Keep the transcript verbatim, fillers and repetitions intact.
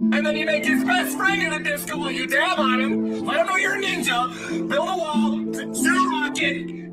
And then you make his best friend in a disco while you dab on him. Let him know you're a ninja. Build a wall. Shoot a rocket.